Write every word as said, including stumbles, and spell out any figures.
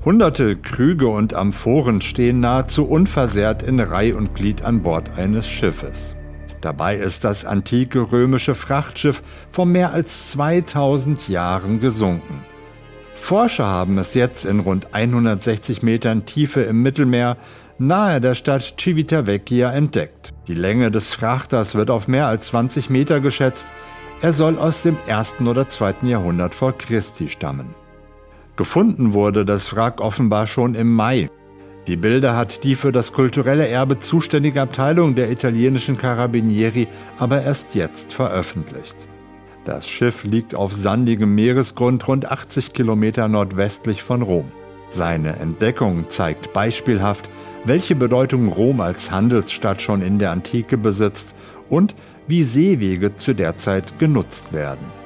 Hunderte Krüge und Amphoren stehen nahezu unversehrt in Reih und Glied an Bord eines Schiffes. Dabei ist das antike römische Frachtschiff vor mehr als zweitausend Jahren gesunken. Forscher haben es jetzt in rund hundertsechzig Metern Tiefe im Mittelmeer nahe der Stadt Civitavecchia entdeckt. Die Länge des Frachters wird auf mehr als zwanzig Meter geschätzt. Er soll aus dem ersten oder zweiten Jahrhundert vor Christi stammen. Gefunden wurde das Wrack offenbar schon im Mai. Die Bilder hat die für das kulturelle Erbe zuständige Abteilung der italienischen Carabinieri aber erst jetzt veröffentlicht. Das Schiff liegt auf sandigem Meeresgrund rund achtzig Kilometer nordwestlich von Rom. Seine Entdeckung zeigt beispielhaft, welche Bedeutung Rom als Handelsstadt schon in der Antike besitzt und wie Seewege zu der Zeit genutzt werden.